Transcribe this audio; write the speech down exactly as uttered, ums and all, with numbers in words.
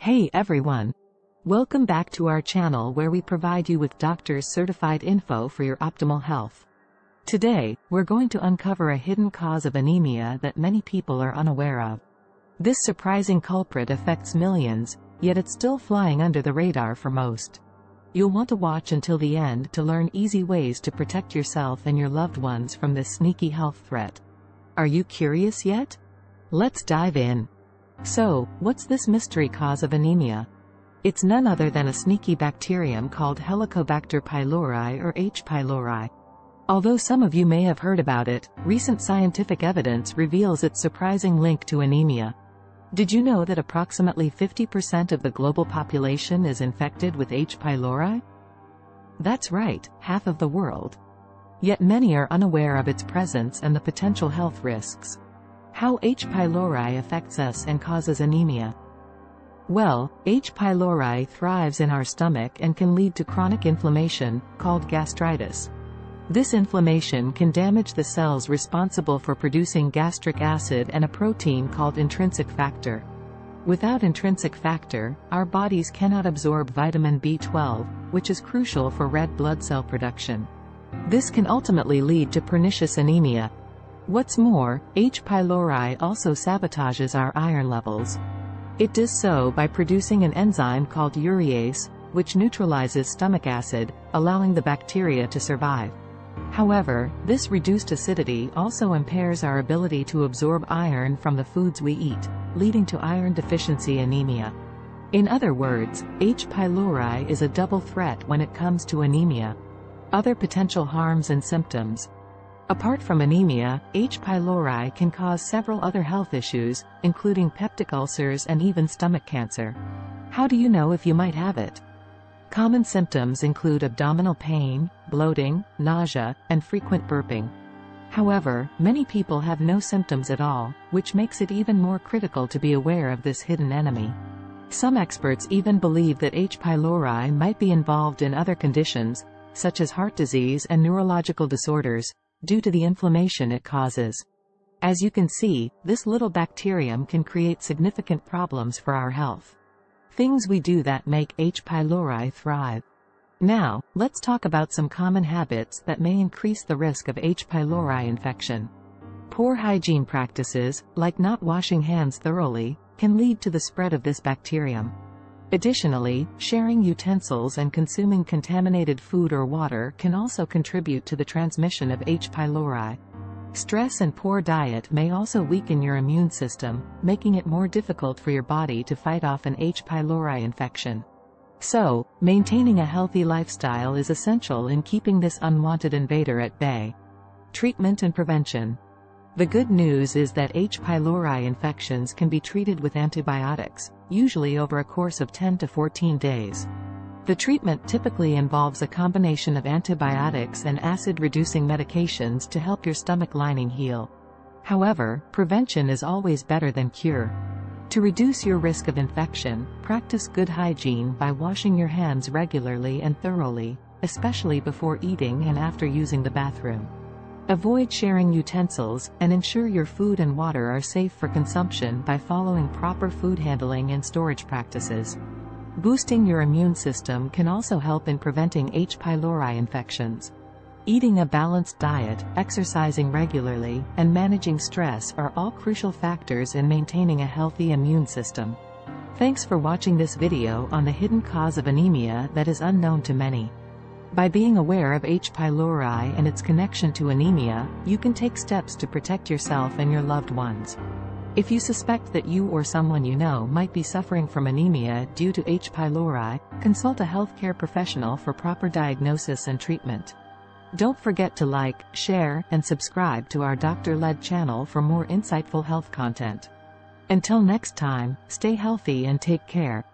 Hey everyone! Welcome back to our channel where we provide you with doctors' certified info for your optimal health. Today, we're going to uncover a hidden cause of anemia that many people are unaware of. This surprising culprit affects millions, yet it's still flying under the radar for most. You'll want to watch until the end to learn easy ways to protect yourself and your loved ones from this sneaky health threat. Are you curious yet? Let's dive in. So, what's this mystery cause of anemia? It's none other than a sneaky bacterium called Helicobacter pylori or H. pylori. Although some of you may have heard about it, recent scientific evidence reveals its surprising link to anemia. Did you know that approximately fifty percent of the global population is infected with H. pylori? That's right, half of the world. Yet many are unaware of its presence and the potential health risks. How H. pylori affects us and causes anemia. Well, H. pylori thrives in our stomach and can lead to chronic inflammation, called gastritis. This inflammation can damage the cells responsible for producing gastric acid and a protein called intrinsic factor. Without intrinsic factor, our bodies cannot absorb vitamin B twelve, which is crucial for red blood cell production. This can ultimately lead to pernicious anemia. What's more, H. pylori also sabotages our iron levels. It does so by producing an enzyme called urease, which neutralizes stomach acid, allowing the bacteria to survive. However, this reduced acidity also impairs our ability to absorb iron from the foods we eat, leading to iron deficiency anemia. In other words, H. pylori is a double threat when it comes to anemia. Other potential harms and symptoms. Apart from anemia, H. pylori can cause several other health issues, including peptic ulcers and even stomach cancer. How do you know if you might have it? Common symptoms include abdominal pain, bloating, nausea, and frequent burping. However, many people have no symptoms at all, which makes it even more critical to be aware of this hidden enemy. Some experts even believe that H. pylori might be involved in other conditions, such as heart disease and neurological disorders, due to the inflammation it causes. As you can see, this little bacterium can create significant problems for our health. Things we do that make H. pylori thrive. Now, let's talk about some common habits that may increase the risk of H. pylori infection. Poor hygiene practices, like not washing hands thoroughly, can lead to the spread of this bacterium. Additionally, sharing utensils and consuming contaminated food or water can also contribute to the transmission of H. pylori. Stress and poor diet may also weaken your immune system, making it more difficult for your body to fight off an H. pylori infection. So, maintaining a healthy lifestyle is essential in keeping this unwanted invader at bay. Treatment and prevention. The good news is that H. pylori infections can be treated with antibiotics, usually over a course of ten to fourteen days. The treatment typically involves a combination of antibiotics and acid-reducing medications to help your stomach lining heal. However, prevention is always better than cure. To reduce your risk of infection, practice good hygiene by washing your hands regularly and thoroughly, especially before eating and after using the bathroom. Avoid sharing utensils, and ensure your food and water are safe for consumption by following proper food handling and storage practices. Boosting your immune system can also help in preventing H. pylori infections. Eating a balanced diet, exercising regularly, and managing stress are all crucial factors in maintaining a healthy immune system. Thanks for watching this video on the hidden cause of anemia that is unknown to many. By being aware of H. pylori and its connection to anemia, you can take steps to protect yourself and your loved ones. If you suspect that you or someone you know might be suffering from anemia due to H. pylori, consult a healthcare professional for proper diagnosis and treatment. Don't forget to like, share, and subscribe to our doctor-led channel for more insightful health content. Until next time, stay healthy and take care.